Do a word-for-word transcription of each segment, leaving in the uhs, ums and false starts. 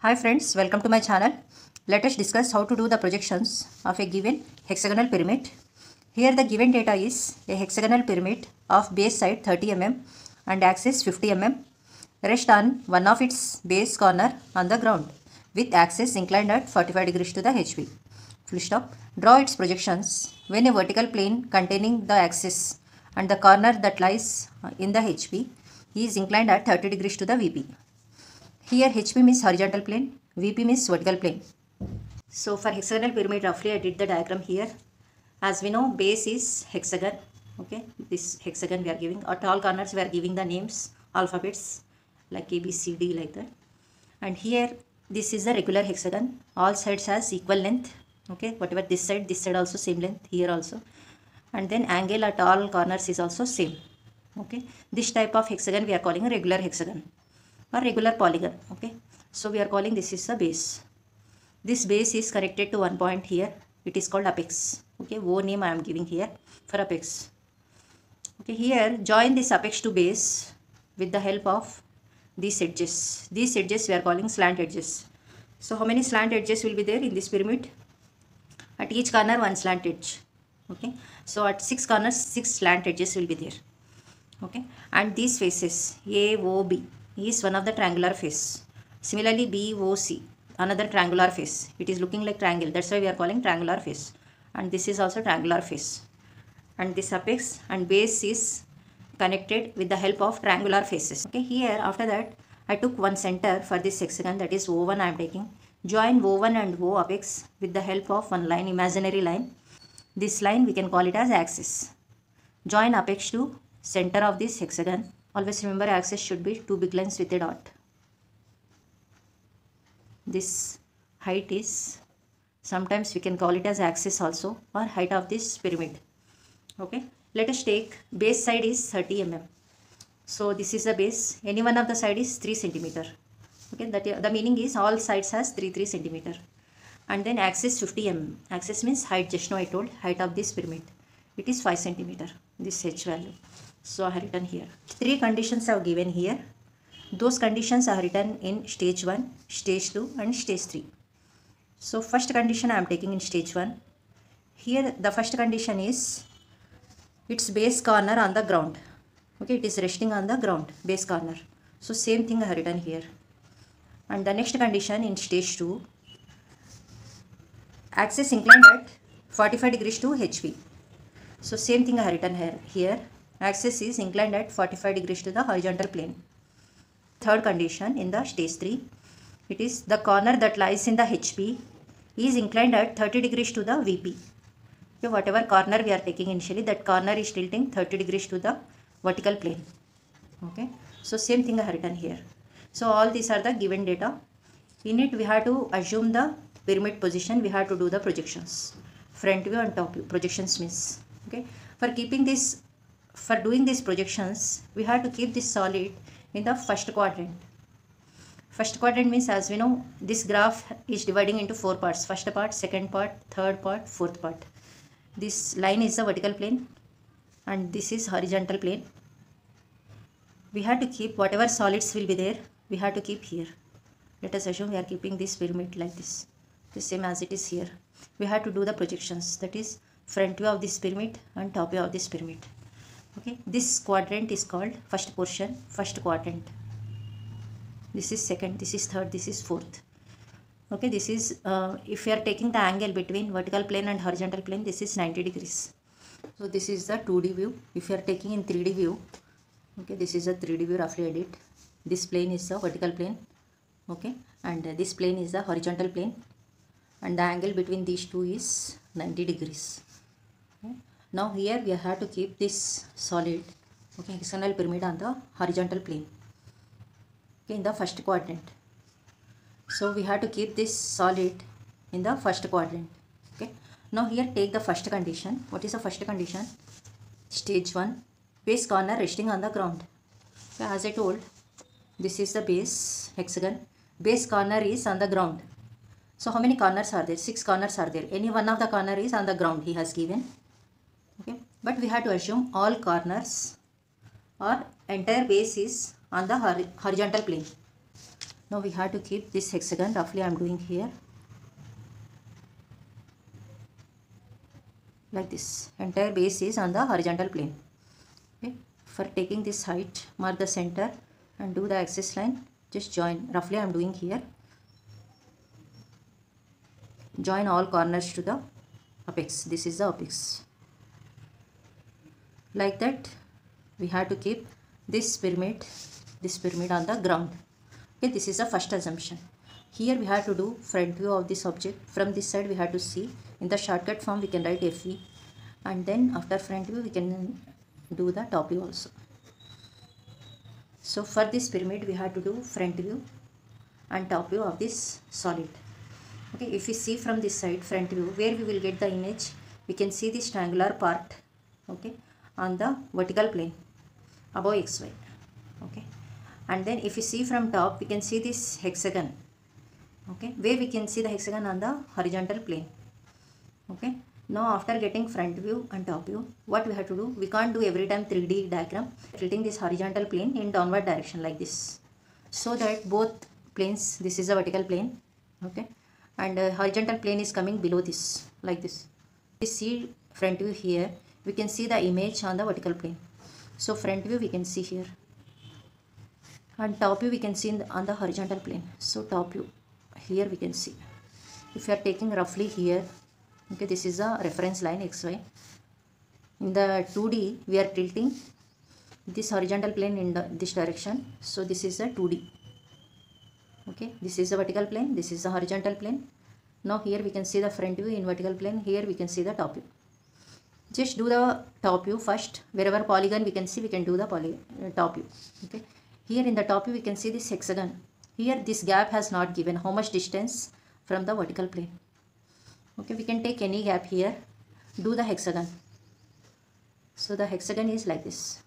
Hi friends, welcome to my channel. Let us discuss how to do the projections of a given hexagonal pyramid. Here the given data is a hexagonal pyramid of base side thirty millimeters and axis fifty millimeters, rest on one of its base corner on the ground with axis inclined at forty-five degrees to the H P. Full stop. Draw its projections when a vertical plane containing the axis and the corner that lies in the H P is inclined at thirty degrees to the V P. Here H P means horizontal plane, V P means vertical plane. So for hexagonal pyramid, roughly I did the diagram here. As we know, base is hexagon. Okay, this hexagon we are giving. At all corners we are giving the names, alphabets like A, B, C, D like that. And here this is the regular hexagon. All sides has equal length. Okay, whatever this side, this side also same length. Here also. And then angle at all corners is also same. Okay, this type of hexagon we are calling a regular hexagon or regular polygon. Okay, so we are calling this is the base. This base is connected to one point here. It is called apex. Okay, O name I am giving here for apex. Okay, here join this apex to base with the help of these edges. These edges we are calling slant edges. So how many slant edges will be there in this pyramid? At each corner one slant edge. Okay, so at six corners six slant edges will be there. Okay, and these faces A, O, B is one of the triangular face. Similarly B, O, C another triangular face. It is looking like triangle, that's why we are calling triangular face. And this is also triangular face. And this apex and base is connected with the help of triangular faces. Okay, here after that I took one center for this hexagon, that is O one I am taking. Join O one and O apex with the help of one line, imaginary line. This line we can call it as axis. Join apex to center of this hexagon. Always remember axis should be two big lines with a dot. This height is, sometimes we can call it as axis also, or height of this pyramid. Okay, let us take base side is thirty millimeters. So this is the base. Any one of the side is three centimeters. Okay, that the meaning is all sides has three three centimeters. And then axis fifty millimeters. Axis means height. Just now I told height of this pyramid. It is five centimeters. This H value. So I have written here. Three conditions I have given here. Those conditions are written in stage one, stage two and stage three. So first condition I am taking in stage one. Here the first condition is its base corner on the ground. Okay, it is resting on the ground, base corner. So same thing I have written here. And the next condition in stage two, axis inclined at forty-five degrees to H P. So same thing I have written here. Here axis is inclined at forty-five degrees to the horizontal plane. Third condition in the stage three, it is the corner that lies in the H P is inclined at thirty degrees to the V P. Okay, whatever corner we are taking initially, that corner is tilting thirty degrees to the vertical plane. Okay, so same thing I have written here. So all these are the given data. In it we have to assume the pyramid position, we have to do the projections. Front view and top view projections means. Okay, for keeping this, for doing these projections, we have to keep this solid in the first quadrant. First quadrant means, as we know, this graph is dividing into four parts. First part, second part, third part, fourth part. This line is the vertical plane and this is horizontal plane. We have to keep whatever solids will be there, we have to keep here. Let us assume we are keeping this pyramid like this, the same as it is here. We have to do the projections, that is front view of this pyramid and top view of this pyramid. Okay, this quadrant is called first portion, first quadrant. This is second, this is third, this is fourth. Okay, this is uh, if you are taking the angle between vertical plane and horizontal plane, this is ninety degrees. So this is the two D view. If you are taking in three D view, okay, this is a three D view roughly I did. This plane is the vertical plane. Okay, and uh, this plane is the horizontal plane, and the angle between these two is ninety degrees. Okay. Now here we have to keep this solid, okay, hexagonal pyramid on the horizontal plane, okay, in the first quadrant. So we have to keep this solid in the first quadrant. Okay. Now here take the first condition. What is the first condition? Stage one, base corner resting on the ground. So as I told, this is the base hexagon. Base corner is on the ground. So how many corners are there? Six corners are there. Any one of the corner is on the ground he has given. Okay, but we have to assume all corners or entire base is on the horizontal plane. Now we have to keep this hexagon, roughly I am doing here, like this. Entire base is on the horizontal plane. Okay. For taking this height, mark the center and do the axis line. Just join, roughly I am doing here. Join all corners to the apex. This is the apex. Like that, we have to keep this pyramid, this pyramid on the ground. Okay, this is the first assumption. Here we have to do front view of this object. From this side we have to see. In the shortcut form we can write F V, and then after front view we can do the top view also. So for this pyramid we have to do front view and top view of this solid. Okay, if we see from this side front view, where we will get the image, we can see this triangular part, okay, on the vertical plane above xy. Okay, and then if you see from top, we can see this hexagon, okay, where we can see the hexagon on the horizontal plane. Okay, now after getting front view and top view, what we have to do, we can't do every time three D diagram, tilting this horizontal plane in downward direction like this, so that both planes, this is the vertical plane, okay, and uh, horizontal plane is coming below this, like this. We see front view here, we can see the image on the vertical plane. So front view we can see here, and top view we can see in the, on the horizontal plane. So top view here we can see. If you are taking roughly here, okay, this is a reference line xy. In the two D we are tilting this horizontal plane in the, this direction. So this is a two D. Okay, this is the vertical plane, this is the horizontal plane. Now here we can see the front view in vertical plane, here we can see the top view. Just do the top view first. Wherever polygon we can see, we can do the poly uh, top view. Okay, here in the top view we can see this hexagon. Here this gap has not given how much distance from the vertical plane. Okay, we can take any gap here, do the hexagon. So the hexagon is like this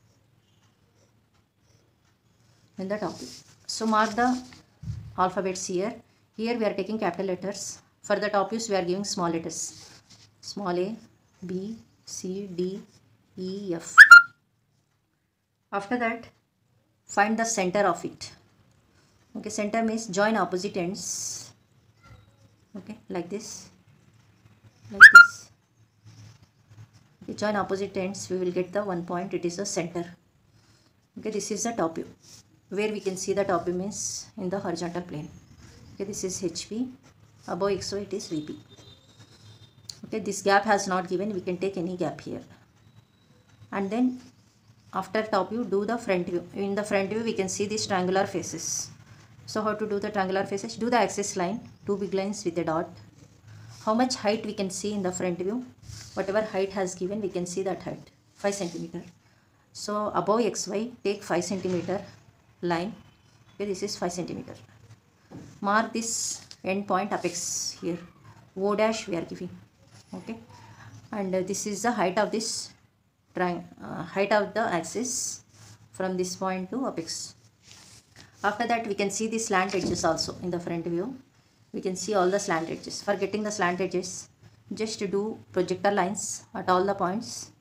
in the top view. So mark the alphabets here. Here we are taking capital letters. For the top views we are giving small letters. Small a, b, c, d, e, f. After that, find the center of it. Okay, center means join opposite ends. Okay, like this. Like this. Okay, join opposite ends, we will get the one point, it is the center. Okay, this is the top view. Where we can see the top view means in the horizontal plane. Okay, this is H P, above xy it is V P. Okay, this gap has not given, we can take any gap here. And then after top view, do the front view. In the front view we can see these triangular faces. So how to do the triangular faces? Do the axis line, two big lines with a dot. How much height we can see in the front view? Whatever height has given, we can see that height, five centimeter. So above xy, take five centimeter line. Okay, this is five centimeter. Mark this end point apex here. O dash we are giving. Okay, and uh, this is the height of this triangle, uh, height of the axis from this point to apex. After that, we can see the slant edges also in the front view. We can see all the slant edges. For getting the slant edges, just do projector lines at all the points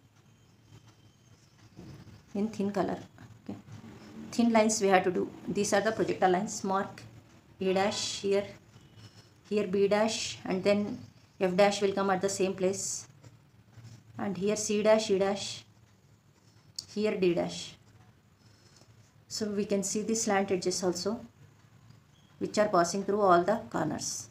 in thin color. Okay, thin lines we have to do. These are the projector lines. Mark A dash here, here B dash, and then F dash will come at the same place, and here C dash, E dash, here D dash. So we can see the slant edges also, which are passing through all the corners.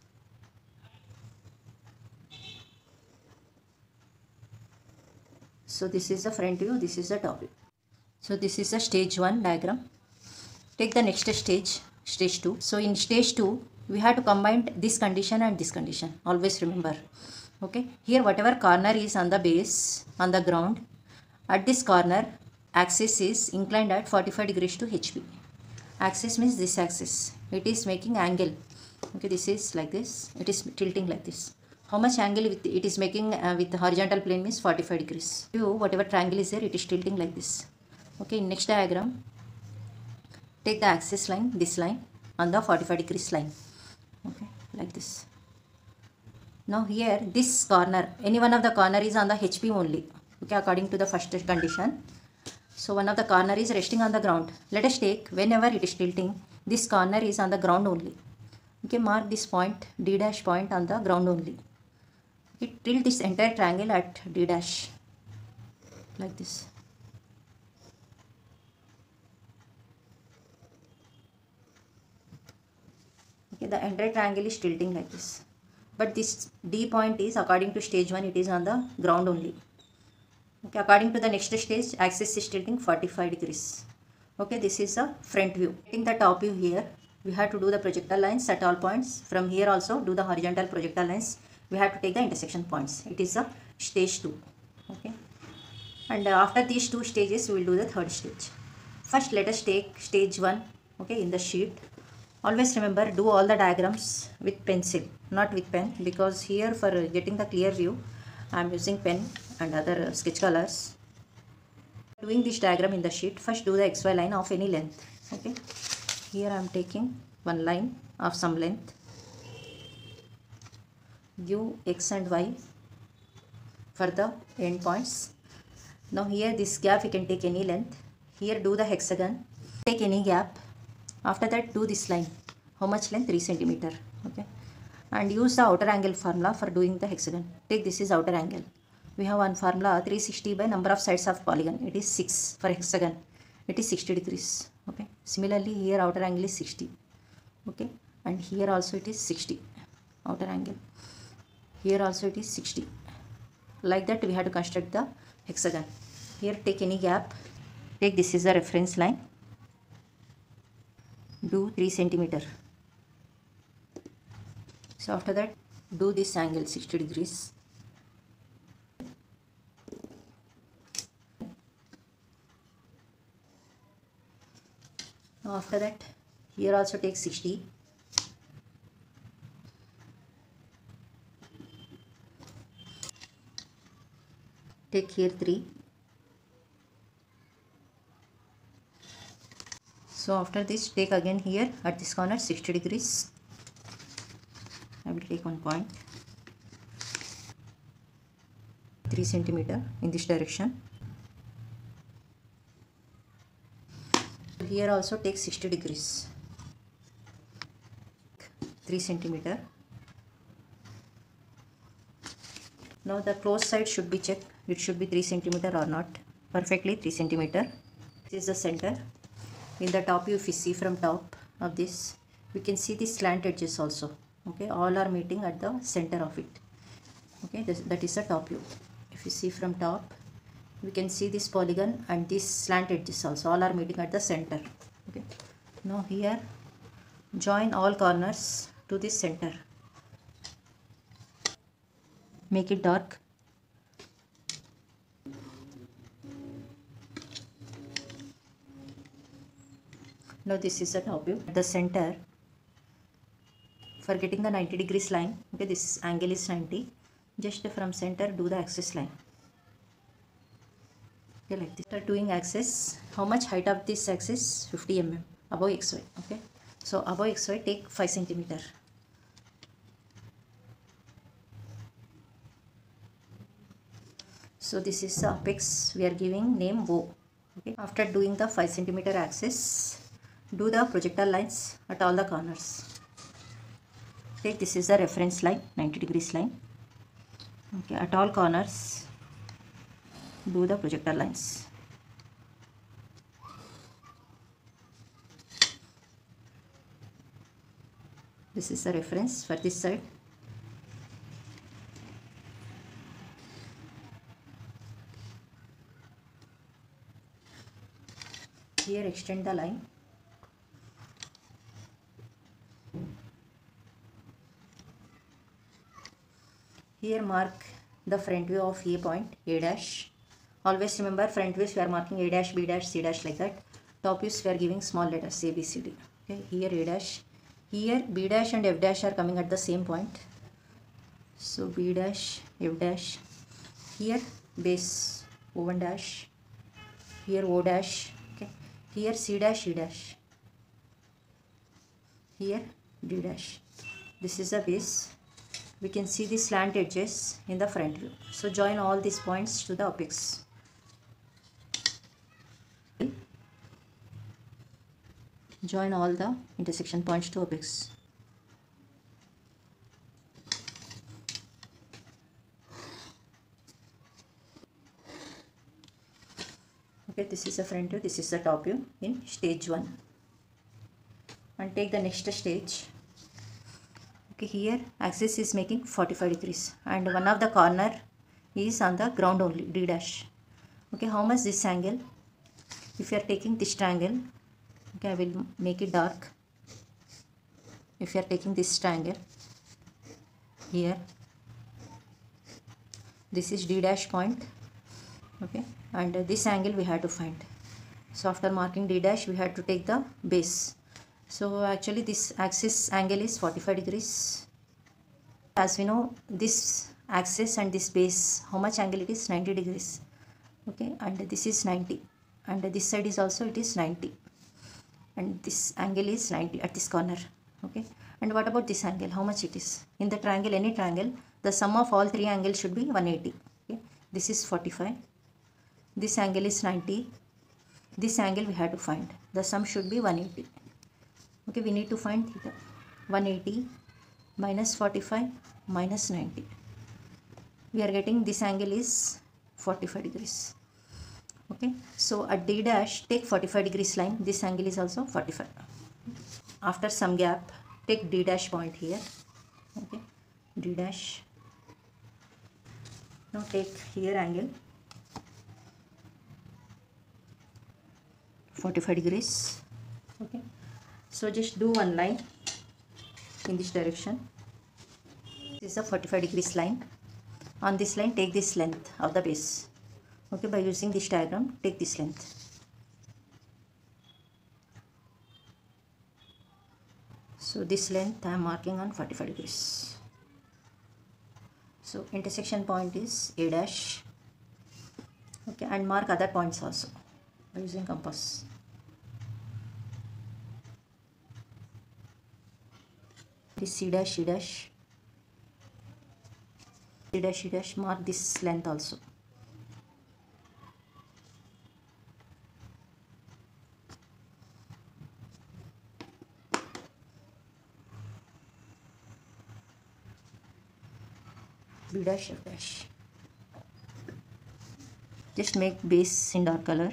So this is the front view, this is the top view. So this is the stage one diagram. Take the next stage, stage two. So in stage two, we have to combine this condition and this condition. Always remember. Okay. Here whatever corner is on the base, on the ground, at this corner, axis is inclined at forty-five degrees to H P. Axis means this axis. It is making angle. Okay, this is like this. It is tilting like this. How much angle with it is making uh, with the horizontal plane means forty-five degrees. You, whatever triangle is there, it is tilting like this. Okay, next diagram. Take the axis line, this line, on the forty-five degrees line. Okay, like this. Now here, this corner, any one of the corner is on the H P only. Okay, according to the first condition. So one of the corner is resting on the ground. Let us take, whenever it is tilting, This corner is on the ground only. Okay, mark this point D dash point on the ground only. Okay, tilt this entire triangle at D dash like this. Okay, the entire triangle is tilting like this. But this D point is, according to stage one, it is on the ground only. Okay, according to the next stage, axis is tilting forty-five degrees. Okay, this is the front view. Taking the top view here, we have to do the projectile lines at all points. From here also do the horizontal projectile lines. We have to take the intersection points. It is the stage two. Okay, and after these two stages, we will do the third stage. First, let us take stage one. Okay, in the sheet. Always remember, do all the diagrams with pencil, not with pen, because here for getting the clear view, I am using pen and other sketch colors. Doing this diagram in the sheet, first do the X Y line of any length. Okay, here I am taking one line of some length. Give X and Y for the end points. Now here this gap you can take any length. Here do the hexagon, take any gap. After that do this line. How much length? three centimeter. Okay, and use the outer angle formula for doing the hexagon. Take this is outer angle. We have one formula, three sixty by number of sides of polygon. It is six for hexagon. It is sixty degrees. Okay, similarly here outer angle is sixty. Okay, and here also it is sixty outer angle. Here also it is sixty. Like that we have to construct the hexagon. Here take any gap. Take this is the reference line. Do three centimeter. So after that do this angle sixty degrees. Now after that here also take sixty. Take here three. So after this take again here at this corner sixty degrees. I will take one point, three centimeter in this direction. Here also take sixty degrees, three centimeter. Now the close side should be checked. It should be three centimeter or not. Perfectly three centimeter. This is the center. In the top view, if you see from top of this, we can see the slant edges also. Okay, all are meeting at the center of it. Okay, this, that is the top view. If you see from top, we can see this polygon and this slant edges also. All are meeting at the center. Okay, now here join all corners to this center. Make it dark. Now this is the top view. At the center, for getting the ninety degrees line, okay, this angle is ninety. Just from center do the axis line. Okay, like this. After doing axis, how much height of this axis? fifty millimeters above X Y. Okay, so above X Y take five centimeter. So this is the apex. We are giving name O. Okay, after doing the five centimeter axis, do the projectile lines at all the corners. Take this is the reference line, ninety degrees line. Okay, at all corners do the projectile lines. This is the reference for this side. Here extend the line. Here mark the front view of A point, A dash. Always remember, front views we are marking A dash, B dash, C dash like that. Top views we are giving small letters A, B, C, D. Okay, here A dash. Here B dash and F dash are coming at the same point. So B dash, F dash. Here base O one dash. Here O dash. Okay. Here C dash, E dash. Here D dash. This is the base. We can see the slant edges in the front view. So join all these points to the apex. Join all the intersection points to apex. Okay, this is the front view, this is the top view in stage one. And take the next stage. Okay, here axis is making forty-five degrees and one of the corner is on the ground only, D dash. Okay, how much this angle? If you are taking this triangle, okay, I will make it dark. If you are taking this triangle here, this is D dash point, okay, and uh, this angle we have to find. So after marking D dash, we have to take the base. So actually this axis angle is forty-five degrees. As we know, this axis and this base, how much angle it is? ninety degrees. Okay, and this is ninety, and this side is also it is ninety, and this angle is ninety at this corner. Okay, and what about this angle? How much it is? In the triangle, any triangle, the sum of all three angles should be one hundred eighty. Okay, this is forty-five, this angle is ninety, this angle we have to find. The sum should be one hundred eighty. Okay, we need to find theta. one hundred eighty minus forty-five minus ninety. We are getting this angle is forty-five degrees. Okay, so at D dash, take forty-five degrees line. This angle is also forty-five. After some gap, take D dash point here. Okay, D dash. Now take here angle forty-five degrees. Okay, so just do one line in this direction. This is a forty-five degrees line. On this line, take this length of the base. Okay, by using this diagram, take this length. So this length I am marking on forty-five degrees. So intersection point is A dash. Okay, and mark other points also by using compass. This C dash, C dash, C dash, C dash, mark this length also. B dash, F dash. Just make base in dark color.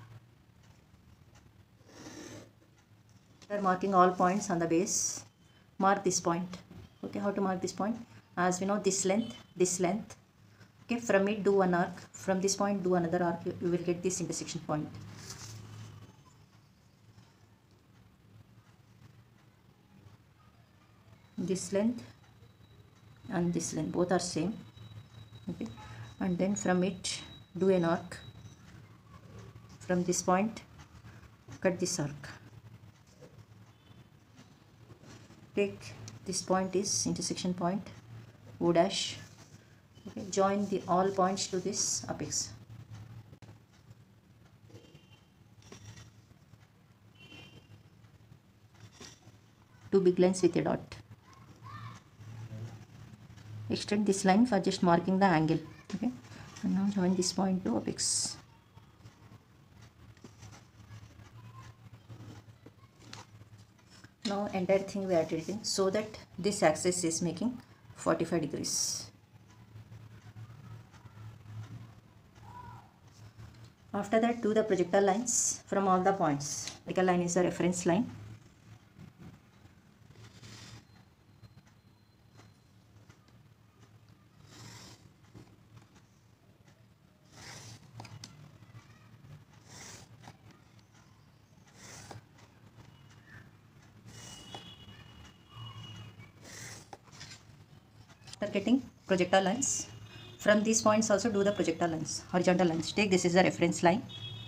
After marking all points on the base, mark this point. Okay, how to mark this point? As we know, this length, this length. Okay, from it do one arc. From this point do another arc. You, you will get this intersection point. This length and this length both are same. Okay, and then from it do an arc. From this point cut this arc. Take this point is intersection point O dash. Okay, join the all points to this apex. Two big lines with a dot. Extend this line for just marking the angle. Okay, and now join this point to apex. Now entire thing we are treating so that this axis is making forty-five degrees. After that, do the projectile lines from all the points. Vertical line is the reference line. After getting projectile lines, from these points also do the projectile lines, horizontal lines. Take this is the reference line.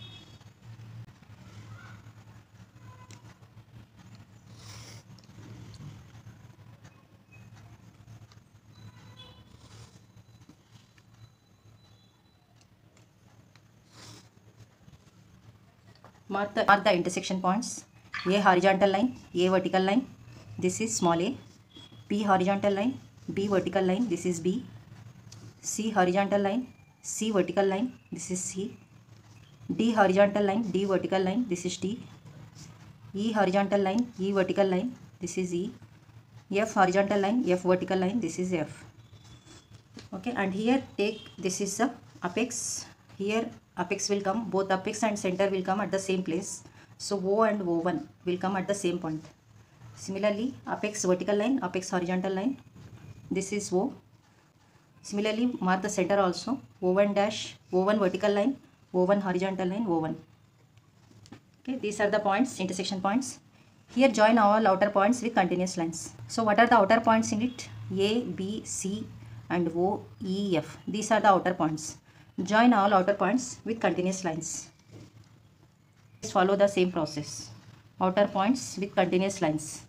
Mark the, mark the intersection points. A horizontal line, A vertical line. This is small a. B horizontal line, B vertical line, this is B. C horizontal line, C vertical line, this is C. D horizontal line, D vertical line, this is D. E horizontal line, E vertical line, this is E. F horizontal line, F vertical line, this is F. Okay, and here take, this is the apex. Here apex will come, both apex and center will come at the same place. So O and O one will come at the same point. Similarly, apex vertical line, apex horizontal line, this is O. Similarly, mark the center also, O one dash, O one vertical line, O one horizontal line, O one. Okay, these are the points, intersection points. Here join all outer points with continuous lines. So what are the outer points in it? A, B, C and O, E, F. These are the outer points. Join all outer points with continuous lines. Let's follow the same process. Outer points with continuous lines.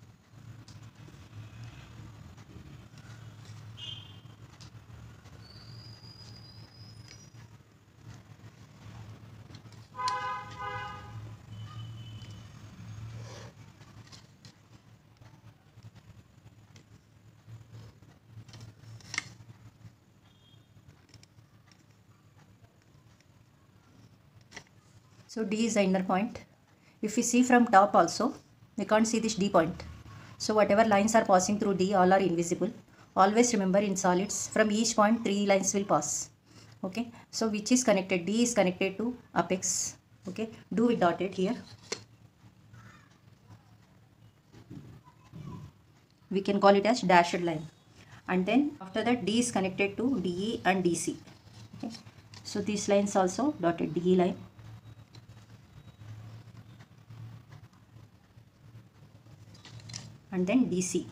So D is the inner point. If we see from top also, we can't see this D point. So whatever lines are passing through D, all are invisible. Always remember in solids, from each point three lines will pass. Okay, so which is connected? D is connected to apex. Okay, do it dotted here. We can call it as dashed line. And then after that D is connected to D E and D C. Okay, so these lines also dotted, D E line. And then D C.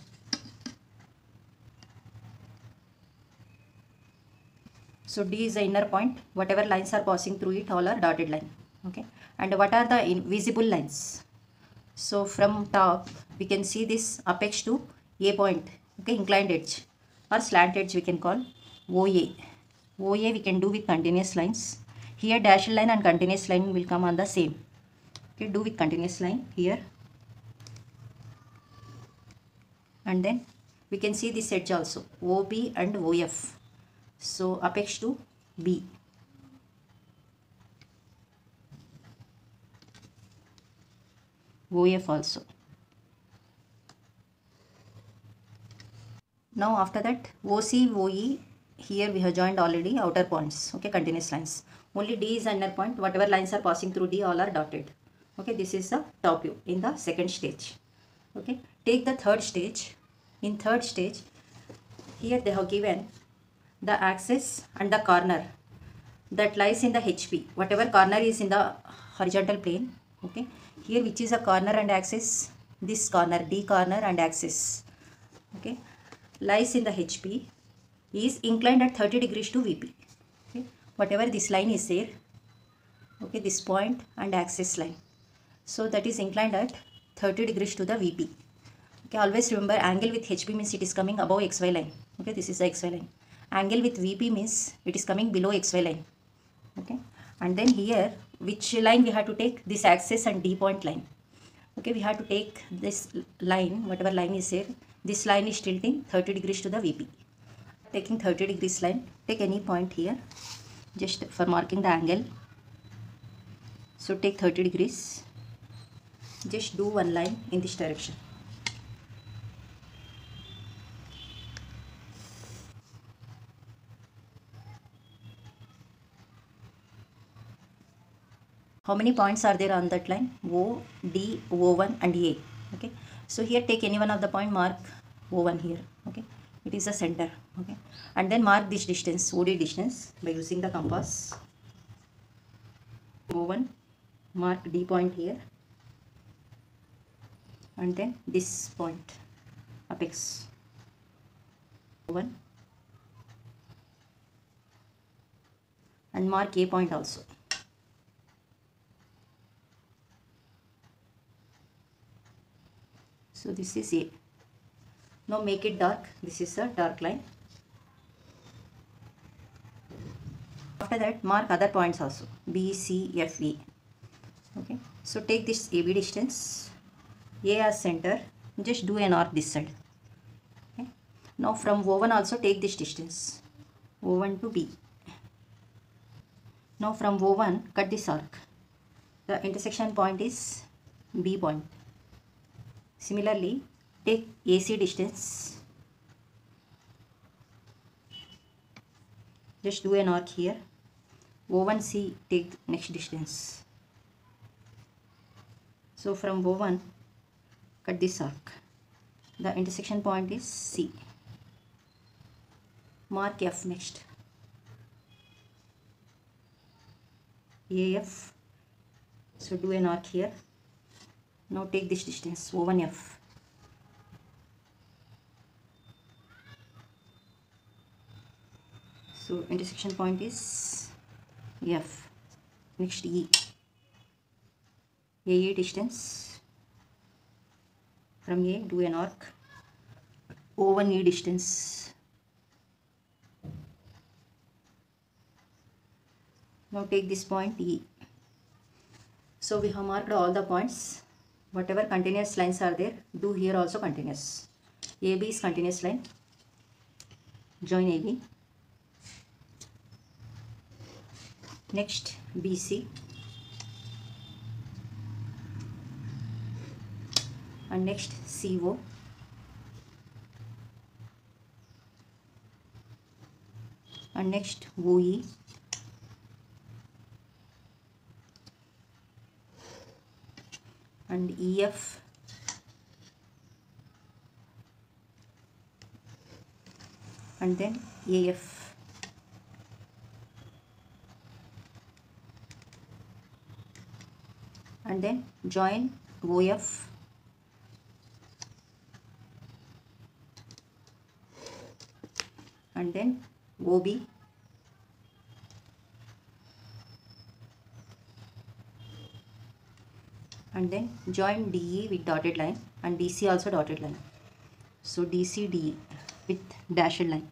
So D is the inner point. Whatever lines are passing through it, all are dotted line. Okay. And what are the invisible lines? So from top, we can see this apex to A point. Okay, inclined edge or slant edge we can call O A. O A we can do with continuous lines. Here dashed line and continuous line will come on the same. Okay, do with continuous line here. And then we can see this edge also, O B and O F. So apex to B. O F also. Now after that O C, O E, here we have joined already outer points. Okay, continuous lines. Only D is inner point. Whatever lines are passing through D, all are dotted. Okay, this is the top view in the second stage. Okay, take the third stage. In third stage, here they have given the axis and the corner that lies in the H P. Whatever corner is in the horizontal plane. Okay, here which is a corner and axis? This corner, D corner and axis. Okay, lies in the H P is inclined at thirty degrees to V P. Okay, whatever this line is there. Okay, this point and axis line. So that is inclined at thirty degrees to the V P. Okay, always remember angle with H P means it is coming above X Y line. Okay, this is the X Y line. Angle with V P means it is coming below X Y line. Okay, and then here which line we have to take? This axis and D point line. Okay, we have to take this line, whatever line is here. This line is tilting thirty degrees to the V P. Taking thirty degrees line, take any point here just for marking the angle. So take thirty degrees. Just do one line in this direction. How many points are there on that line? O, D, O one and A. Okay. So here take any one of the point, mark O one here. Okay. It is the center. Okay. And then mark this distance, O D distance, by using the compass. O one, mark D point here. And then this point, apex. O one. And mark A point also. So this is A. Now make it dark. This is a dark line. After that mark other points also. B, C, F, E. Okay. So take this A B distance. A as center. Just do an arc this side. Okay. Now from O one also take this distance. O one to B. Now from O one cut this arc. The intersection point is B point. Similarly, take A C distance. Just do an arc here. O one C, take next distance. So from O one, cut this arc. The intersection point is C. Mark F next. A F. So do an arc here. Now take this distance, O one F. So intersection point is F. Next E. A E distance. From A, do an arc. O one E distance. Now take this point E. So we have marked all the points. Whatever continuous lines are there, do here also continuous. A B is continuous line. Join A B. Next B C. And next C O. And next O E. And E F. And then A F. And then join O F. And then O B. And then join D E with dotted line and D C also dotted line. So D C D E with dashed line.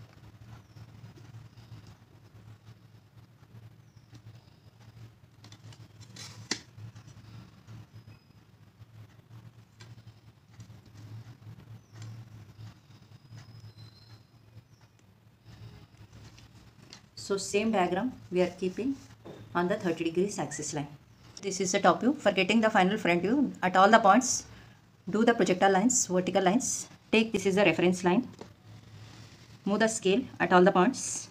So same diagram we are keeping on the thirty degrees axis line. This is the top view. For getting the final front view, at all the points, do the projectile lines, vertical lines. Take this is the reference line. Move the scale at all the points.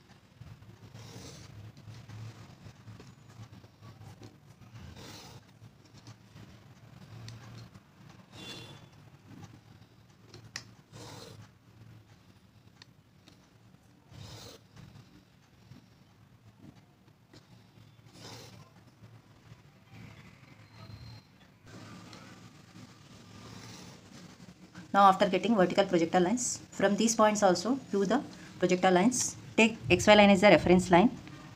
Now after getting vertical projectile lines, from these points also do the projectile lines. Take X Y line as the reference line.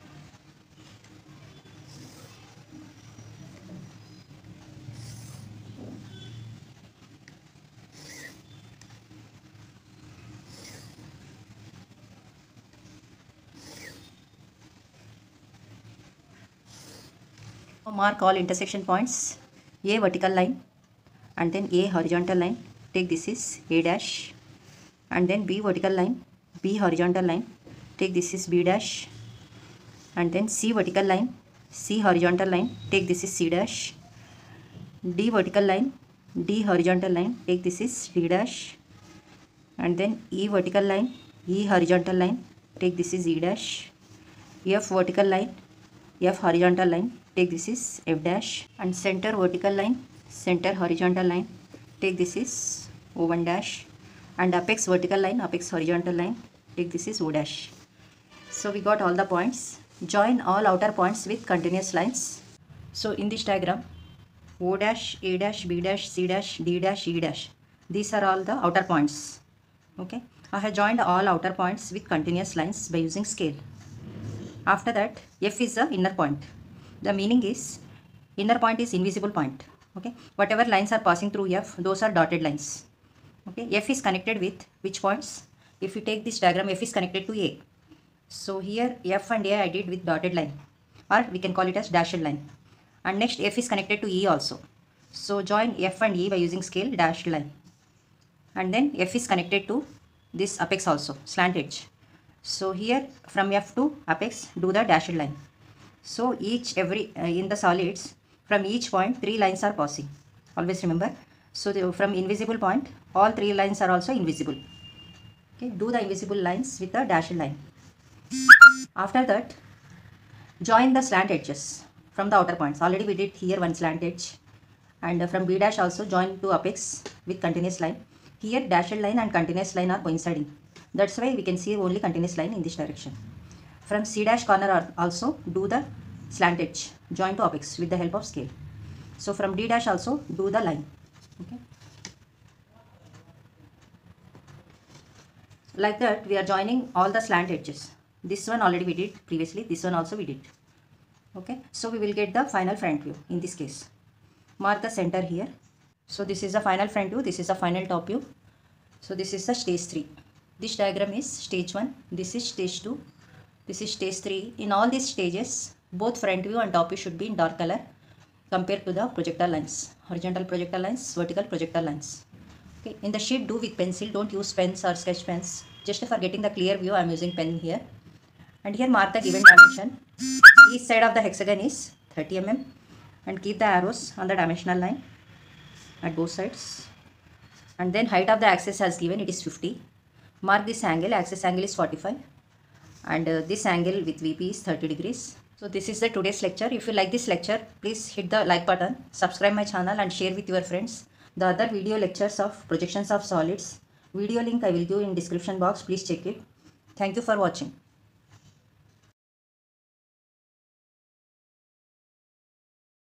Mark all intersection points. A vertical line and then A horizontal line. Take this is A dash, and then B vertical line, B horizontal line. Take this is B dash, and then C vertical line, C horizontal line. Take this is C dash. D vertical line, D horizontal line. Take this is D dash, and then E vertical line, E horizontal line. Take this is E dash. F vertical line, F horizontal line. Take this is F dash, and center vertical line, center horizontal line. Take this is O one dash, and apex vertical line, apex horizontal line. Take this is O dash. So we got all the points. Join all outer points with continuous lines. So in this diagram, O dash, A dash, B dash, C dash, D dash, E dash. These are all the outer points. Okay. I have joined all outer points with continuous lines by using scale. After that, F is the inner point. The meaning is inner point is invisible point. Okay, whatever lines are passing through F, those are dotted lines. Okay, F is connected with which points? If you take this diagram, F is connected to A. So here F and A I did with dotted line, or we can call it as dashed line. And next F is connected to E also. So join F and E by using scale dashed line. And then F is connected to this apex also, slant edge. So here from F to apex do the dashed line. So each every uh, in the solids, From each point, three lines are passing. Always remember. So the, from invisible point, all three lines are also invisible. Okay, do the invisible lines with a dashed line. After that, join the slant edges from the outer points. Already we did here one slant edge, and from B dash also join two apex with continuous line. Here dashed line and continuous line are coinciding. That's why we can see only continuous line in this direction. From C dash corner also do the slant edge, join to apex with the help of scale. So from D dash also do the line. Okay. Like that we are joining all the slant edges. This one already we did previously, this one also we did. Okay, so we will get the final front view in this case. Mark the center here. So this is the final front view, this is the final top view. So this is the stage three. This diagram is stage one, this is stage two, this is stage three. In all these stages, both front view and top view should be in dark color compared to the projectile lines. Horizontal projectile lines, vertical projectile lines. Okay, in the sheet do with pencil, don't use pens or sketch pens. Just for getting the clear view I am using pen here. And here mark the given dimension. Each side of the hexagon is thirty millimeters and keep the arrows on the dimensional line at both sides. And then height of the axis as given, it is fifty. Mark this angle, axis angle is forty-five, and uh, this angle with V P is thirty degrees. So this is the today's lecture. If you like this lecture, please hit the like button, subscribe my channel and share with your friends. The other video lectures of projections of solids, video link I will give in description box. Please check it. Thank you for watching.